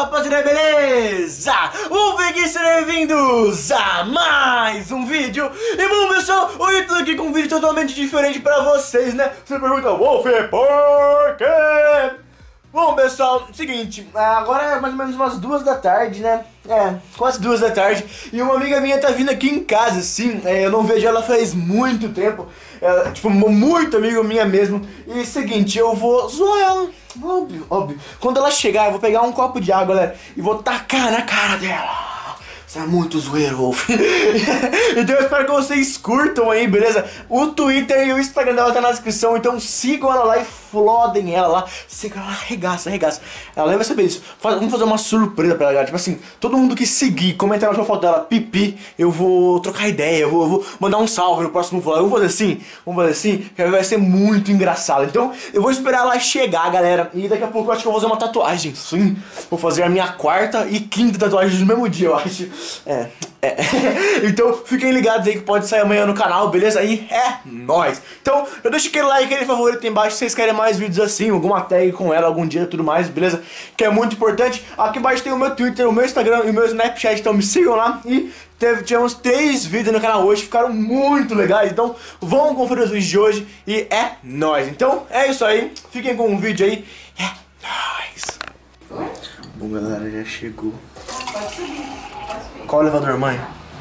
rapaziada, beleza? Um vídeo, sejam bem-vindos a mais um vídeo. E bom, pessoal, hoje eu tô aqui com um vídeo totalmente diferente pra vocês, né? Você pergunta, Wolf, por quê? Bom, pessoal, seguinte, agora é mais ou menos umas 2 da tarde, né? Quase 2 da tarde. E uma amiga minha tá vindo aqui em casa, assim. Eu não vejo ela faz muito tempo. Ela, tipo, muito amiga minha mesmo. E seguinte, eu vou zoar ela. Óbvio, óbvio. Quando ela chegar, eu vou pegar um copo de água, galera, e vou tacar na cara dela. Você é muito zoeiro, Wolf. Então eu espero que vocês curtam aí, beleza? O Twitter e o Instagram dela tá na descrição, então sigam ela lá e flodem ela lá. Sigam ela, arregaça, arregaça. Ela nem vai saber isso. Vamos fazer uma surpresa pra ela, galera. Tipo assim, todo mundo que seguir, comentar na sua foto dela, pipi, eu vou trocar ideia, eu vou mandar um salve no próximo vlog. Vamos fazer assim, que vai ser muito engraçado. Então eu vou esperar ela chegar, galera. E daqui a pouco eu acho que eu vou fazer uma tatuagem. Sim, vou fazer a minha 4ª e 5ª tatuagem no mesmo dia, eu acho. Então fiquem ligados aí que pode sair amanhã no canal, beleza? Aí é nóis. Então já deixa aquele like, aquele favorito aí embaixo se vocês querem mais vídeos assim, alguma tag com ela algum dia e tudo mais, beleza? Que é muito importante. Aqui embaixo tem o meu Twitter, o meu Instagram e o meu Snapchat, então me sigam lá. E tivemos 3 vídeos no canal hoje, ficaram muito legais, então vão conferir os vídeos de hoje e é nóis. Então é isso aí, fiquem com o vídeo aí, é nóis. Bom, galera, já chegou. Qual o elevador, mãe?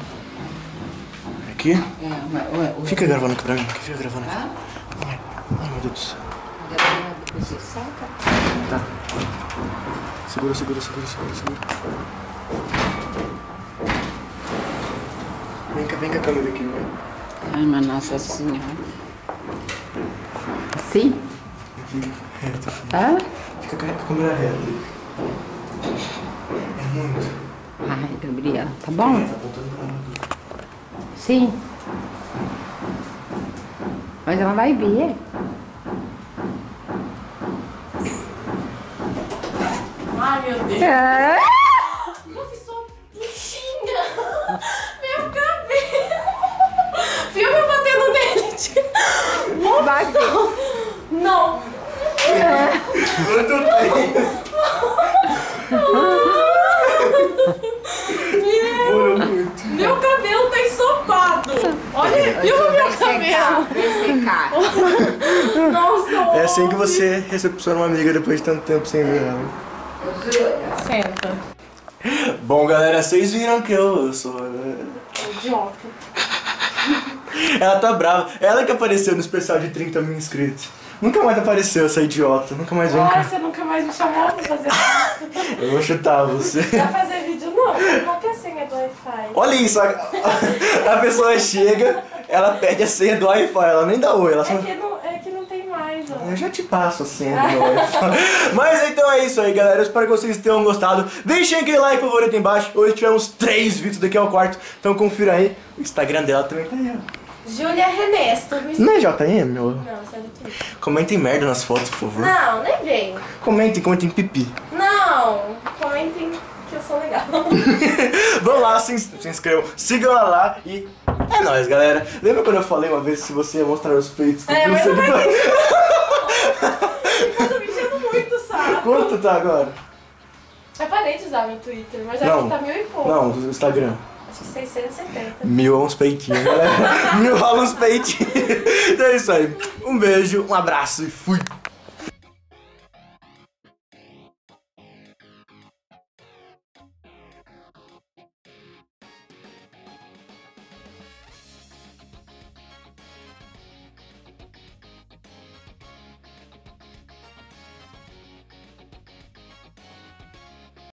Aqui? Fica gravando aqui pra mim. Fica gravando aqui. Ai, meu Deus do céu. Tá. Segura. Vem cá, câmera aqui, mãe. Ai, mas Nossa Senhora. Assim? Aqui, reto. Ah? Fica com a câmera reta. É muito. Ai, Gabriela, tá bom? Tá apontando pra ela. Sim. Mas ela vai ver. Ai, meu Deus. É. Eu fiz só bichinha. Meu cabelo. Filma batendo nele. Vai ver. Não. Meu cabelo tá ensopado. Olha, filma meu cabelo. Secar. Nossa. É assim que você recepciona uma amiga depois de tanto tempo sem ver ela. Senta. Bom, galera, vocês viram que eu sou... Idiota. Ela tá brava. Ela que apareceu no especial de 30 mil inscritos. Nunca mais apareceu essa idiota. Nunca mais vem cá. Você nunca mais me chamou pra fazer vídeo. Eu vou chutar você. Pra fazer vídeo não. Qual que é a senha do Wi-Fi? Olha isso. A pessoa chega, ela pede a senha do Wi-Fi. Ela nem dá oi. Ela só... É que não tem mais, ó. Eu já te passo a senha do Wi-Fi. Mas então é isso aí, galera. Eu espero que vocês tenham gostado. Deixem aquele like favorito aí embaixo. Hoje tivemos 3 vídeos, daqui ao 4º. Então confira aí. O Instagram dela também tá aí, ó. Júlia Renesto. Não é JM, meu? Não, sai do Twitter. Comentem merda nas fotos, por favor. Não, nem vem. Comentem pipi. Não, comentem que eu sou legal. Vão lá, se inscrevam, sigam ela lá e é nóis, galera. Lembra quando eu falei uma vez se você ia mostrar os peitos? Mas não vai ter. Eu tô me enchendo muito, sabe? Quanto tá agora? Eu parei de usar meu Twitter, mas Não. aqui tá 1000 e pouco. Não, do Instagram. Acho que 670. 1000 é uns peitinhos, galera. 1000 rola uns peitinhos. Então é isso aí. Um beijo, um abraço e fui.